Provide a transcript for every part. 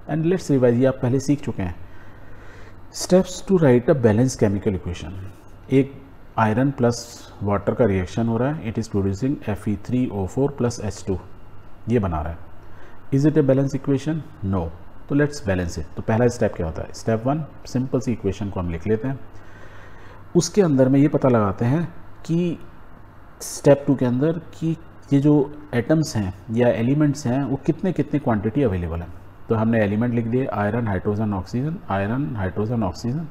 And let's revise, ये आप पहले सीख चुके हैं। Steps to write a balance chemical equation. एक आयरन प्लस वाटर का रिएक्शन हो रहा है, it is producing Fe3O4 plus H2, ये बना रहा है। Is it a balance equation? No. तो लेट्स बैलेंस इट। तो पहला स्टेप क्या होता है? स्टेप 1, सिंपल सी इक्वेशन को हम लिख लेते हैं, उसके अंदर में ये पता लगाते हैं कि स्टेप 2 के अंदर कि ये जो एटम्स हैं या एलिमेंट्स हैं वो कितने कितने क्वांटिटी अवेलेबल है। तो हमने एलिमेंट लिख दिए iron hydrogen oxygen, iron hydrogen oxygen,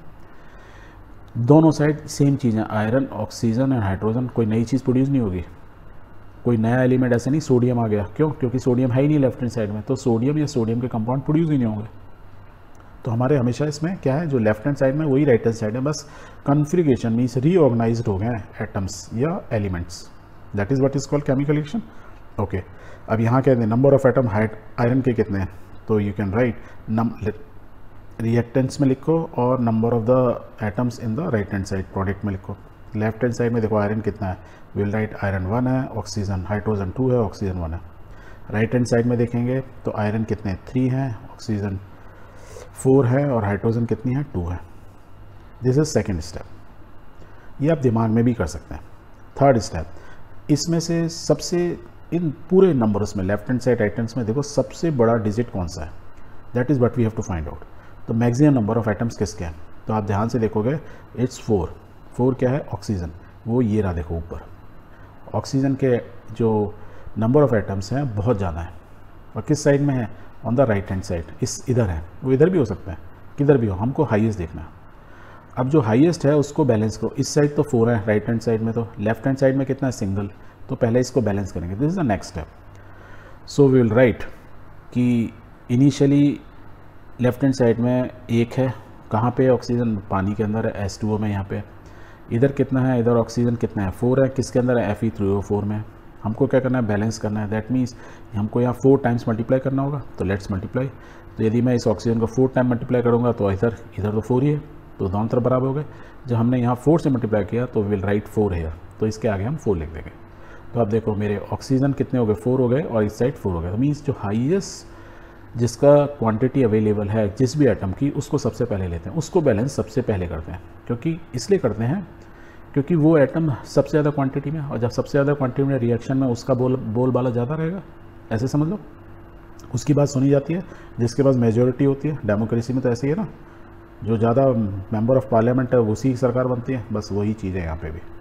दोनों साइड सेम चीज़ है, आयरन ऑक्सीजन एंड हाइड्रोजन। कोई नई चीज़ प्रोड्यूस नहीं होगी, कोई नया एलिमेंट ऐसे नहीं सोडियम आ गया, क्यों? क्योंकि सोडियम है ही नहीं लेफ्ट हैंड साइड में, तो सोडियम या सोडियम के कंपाउंड प्रोड्यूस ही नहीं होंगे। तो हमारे हमेशा इसमें क्या है, जो लेफ्ट हैंड साइड में वही राइट हैंड साइड है, बस कन्फिग्रेशन मीन्स रीऑर्गेनाइज्ड हो गए एटम्स या elements, that is what is called chemical reaction. Okay, अब यहाँ कहते हैं नंबर ऑफ एटम आयरन के कितने हैं, तो यू कैन राइट रिएक्टेंट्स में लिखो और number of the atoms in the right hand side product में लिखो। लेफ्ट हैंड साइड में देखो आयरन कितना है, विल राइट आयरन 1 है, ऑक्सीजन हाइड्रोजन 2 है, ऑक्सीजन 1 है। राइट हैंड साइड में देखेंगे तो आयरन कितने 3 हैं, ऑक्सीजन 4 है और हाइड्रोजन कितनी है 2 है। दिस इज सेकेंड स्टेप, ये आप दिमाग में भी कर सकते हैं। थर्ड स्टेप, इसमें से सबसे इन पूरे नंबर्स में left hand side right hand में देखो सबसे बड़ा डिजिट कौन सा है, that is what we have to find out. तो मैक्सिमम नंबर ऑफ एटम्स किसके हैं, तो आप ध्यान से देखोगे इट्स 4 क्या है, ऑक्सीजन, वो ये रहा देखो ऊपर। ऑक्सीजन के जो नंबर ऑफ एटम्स हैं बहुत ज़्यादा है, और किस साइड में है, on the right hand side, इस इधर है, वो इधर भी हो सकता है, किधर भी हो, हमको हाईएस्ट देखना है। अब जो हाईएस्ट है उसको बैलेंस करो, इस साइड तो 4 है राइट हैंड साइड में, तो लेफ्ट हैंड साइड में कितना है, सिंगल, तो पहले इसको बैलेंस करेंगे। This is the next step. So we will write कि इनिशियली लेफ्ट हैंड साइड में 1 है, कहाँ पे ऑक्सीजन, पानी के अंदर है, H2O में यहाँ पे। इधर कितना है, इधर ऑक्सीजन कितना है, 4 है, किसके अंदर है, Fe3O4 में। हमको क्या करना है, बैलेंस करना है, दैट मीन्स हमको यहाँ 4 टाइम्स मल्टीप्लाई करना होगा। तो लेट्स मल्टीप्लाई, तो यदि मैं इस ऑक्सीजन को 4 टाइम मल्टीप्लाई करूँगा तो इधर तो 4 ही है, तो दोनों तरफ बराबर हो गए। जब हमने यहाँ 4 से मल्टीप्लाई किया तो विल राइट 4 है, तो इसके आगे हम 4 लिख देंगे। तो आप देखो मेरे ऑक्सीजन कितने हो गए, 4 हो गए, और इस साइड 4 हो गए। तो मीन्स जो हाईएस्ट जिसका क्वांटिटी अवेलेबल है जिस भी एटम की, उसको सबसे पहले लेते हैं, उसको बैलेंस सबसे पहले करते हैं। क्योंकि इसलिए करते हैं क्योंकि वो एटम सबसे ज़्यादा क्वांटिटी में, और जब सबसे ज़्यादा क्वांटिटी में रिएक्शन में उसका बोलबाला ज़्यादा रहेगा, ऐसे समझ लो, उसकी बात सुनी जाती है, जिसके पास मेजोरिटी होती है। डेमोक्रेसी में तो ऐसे ही है ना, जो ज़्यादा मेंबर ऑफ पार्लियामेंट है उसी की सरकार बनती है, बस वही चीज़ है यहाँ पे भी।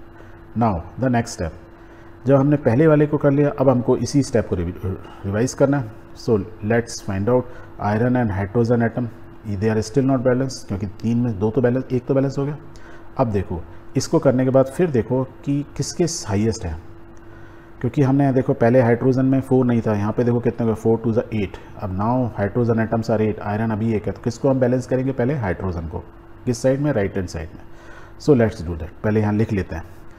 नाउ द नेक्स्ट स्टेप, जब हमने पहले वाले को कर लिया, अब हमको इसी स्टेप को रिवाइज करना है। So let's find out iron and hydrogen atom, they are still not balance, क्योंकि 3 में 2 तो बैलेंस, 1 तो बैलेंस हो गया। अब देखो इसको करने के बाद फिर देखो कि किसके हाईएस्ट है, क्योंकि हमने देखो पहले हाइड्रोजन में 4 नहीं था, यहाँ पे देखो कितने 4 2 8। अब now hydrogen atoms are 8, iron अभी 1 है, तो किसको हम बैलेंस करेंगे, पहले हाइड्रोजन को, किस साइड में, राइट हैंड साइड में। सो लेट्स डू दैट, पहले यहाँ लिख लेते हैं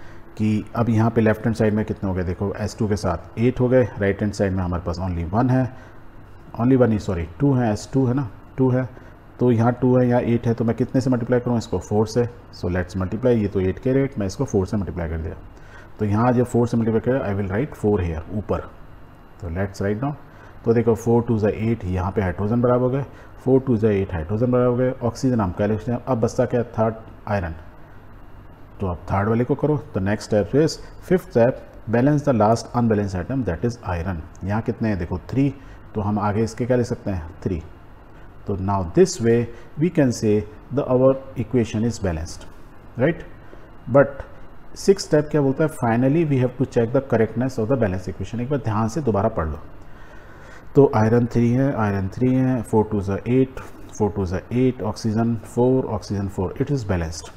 कि अब यहाँ पे लेफ्ट हैंड साइड में कितने हो गए, देखो H2 के साथ 8 हो गए, राइट हैंड साइड में हमारे पास ओनली 1 है, ओनली 1 ही, सॉरी 2 है, H2 है ना, 2 है, तो यहाँ 2 है, यहाँ 8 है, तो मैं कितने से मल्टीप्लाई करूँ इसको, 4 से। सो लेट्स मल्टीप्लाई, ये तो 8 के रेट, मैं इसको 4 से मल्टीप्लाई कर दिया, तो यहाँ जब 4 से मल्टीप्लाई किया आई विल राइट 4 हेयर ऊपर। तो लेट्स राइट डाउन, तो देखो 4 2 8, यहाँ पे हाइड्रोजन बराबर हो गए, 4 2 8 हाइड्रोजन बराबर हो गए, ऑक्सीजन हम कह लेते हैं। अब बचता क्या, थर्ड आयरन, तो अब थर्ड वाले को करो। तो next step is fifth step, balance the last unbalance item that is iron. यहाँ कितने हैं देखो 3, तो हम आगे इसके क्या ले सकते हैं 3। तो now this way we can say the our equation is balanced, right. But six step क्या बोलता है, finally we have to check the correctness of the balance equation. एक बार ध्यान से दोबारा पढ़ लो। तो आयरन 3 है, आयरन 3 है, 4 2 8, 4 2 8, oxygen 4, oxygen 4, it is balanced.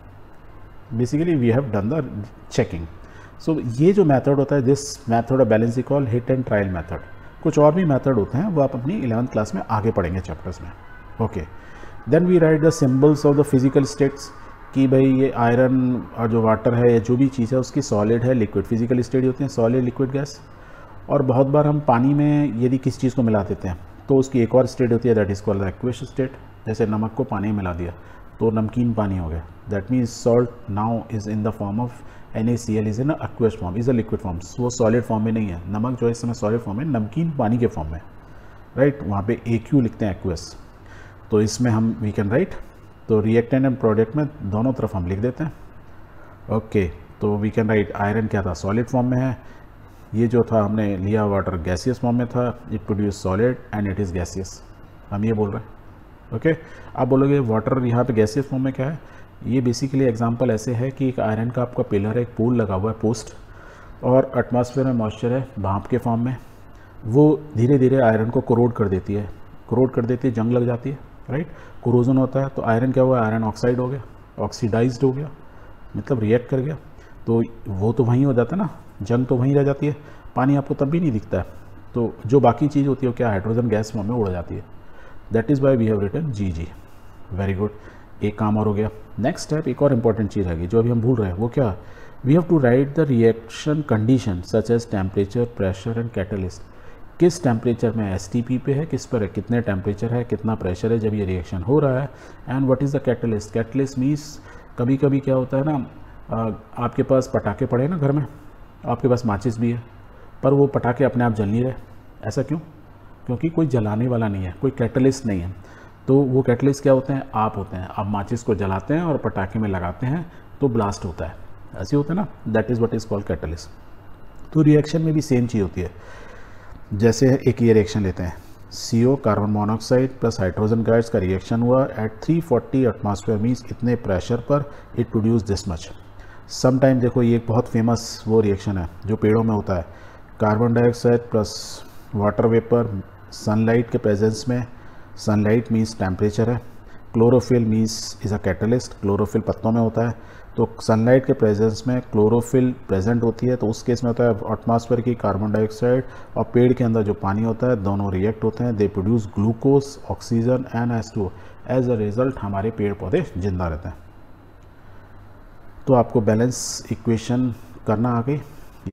Basically we have done the checking. So ये जो मेथड होता है, this method of balance is called hit and trial method. कुछ और भी मेथड होते हैं, वो आप अपनी 11th क्लास में आगे पढ़ेंगे चैप्टर्स में। Okay, then we write the symbols of the physical states, कि भाई ये आयरन और जो वाटर है या जो भी चीज़ है उसकी सॉलिड है, लिक्विड। फिजिकल स्टेट होती है सॉलिड, लिक्विड, गैस। और बहुत बार हम पानी में यदि किसी चीज़ को मिला देते हैं तो उसकी एक और स्टेट होती है, that is called aqueous state. जैसे नमक को पानी में मिला दिया तो नमकीन पानी हो गया, that means salt now is in the form of NaCl is in aqueous form, is a liquid form. वो सॉलिड फॉर्म में नहीं है, नमक जो है इस समय सॉलिड फॉर्म में, नमकीन पानी के फॉर्म में। राइट, वहाँ पे AQ लिखते हैं एक्वस, तो इसमें हम वी कैन राइट, तो रिएक्टेंट एंड प्रोडक्ट में दोनों तरफ हम लिख देते हैं। ओके, तो वी कैन राइट आयरन क्या था, सॉलिड फॉर्म में है, ये जो था हमने लिया वाटर गैसियस फॉर्म में था, it produce solid and it is gaseous, हम ये बोल रहे हैं। ओके, आप बोलोगे वाटर यहाँ पे गैसियस फॉर्म में क्या है, ये बेसिकली एग्जांपल ऐसे है कि एक आयरन का आपका पिलर है, एक पूल लगा हुआ है पोस्ट, और एटमॉस्फेयर में मॉइस्चर है भाप के फॉर्म में, वो धीरे धीरे आयरन को कोरोड कर देती है, कोरोड कर देती है, जंग लग जाती है, राइट, कोरोजन होता है, तो आयरन क्या हुआ, आयरन ऑक्साइड हो गया, ऑक्सीडाइज्ड हो गया, मतलब रिएक्ट कर गया, तो वो तो वहीं हो जाता है ना, जंग तो वहीं रह जाती है, पानी आपको तब भी नहीं दिखता है, तो जो बाकी चीज़ होती है वो क्या, हाइड्रोजन गैस फॉर्म में उड़ जाती है। That is why we have written GG। Very good, एक काम और हो गया। नेक्स्ट स्टेप, एक और इंपॉर्टेंट चीज़ है जो अभी हम भूल रहे हैं, वो क्या, we have to write the reaction condition such as temperature, pressure and catalyst. किस टेम्परेचर में STP पे है, किस पर है, कितने टेम्परेचर है, कितना प्रेशर है जब ये रिएक्शन हो रहा है, and what is the catalyst. Catalyst means कभी कभी क्या होता है ना, आपके पास पटाखे पड़े ना घर में, आपके पास माचिस भी है, पर वो पटाखे अपने आप जल नहीं रहे, ऐसा क्यों, क्योंकि कोई जलाने वाला नहीं है, कोई कैटलिस्ट नहीं है, तो वो कैटलिस्ट क्या होते हैं, आप होते हैं, आप माचिस को जलाते हैं और पटाखे में लगाते हैं तो ब्लास्ट होता है, ऐसे होता है ना, that is what is called catalyst. तो रिएक्शन में भी सेम चीज़ होती है, जैसे एक ये रिएक्शन लेते हैं, CO carbon monoxide plus hydrogen gas का रिएक्शन हुआ एट 340 एटमॉस्फेयर, मीन्स इतने प्रेशर पर it produce this much. Some time देखो, ये एक बहुत फेमस वो रिएक्शन है जो पेड़ों में होता है, carbon dioxide plus water vapour sunlight के प्रेजेंस में, सनलाइट मीन्स टेम्परेचर है, chlorophyll means is a catalyst, chlorophyll पत्तों में होता है, तो सनलाइट के प्रेजेंस में क्लोरोफिल प्रेजेंट होती है, तो उस केस में होता है एटमॉस्फेयर की कार्बन डाइऑक्साइड और पेड़ के अंदर जो पानी होता है, दोनों रिएक्ट होते हैं, they produce glucose, oxygen and H2O। As a result हमारे पेड़ पौधे जिंदा रहते हैं। तो आपको बैलेंस इक्वेशन करना आ गई।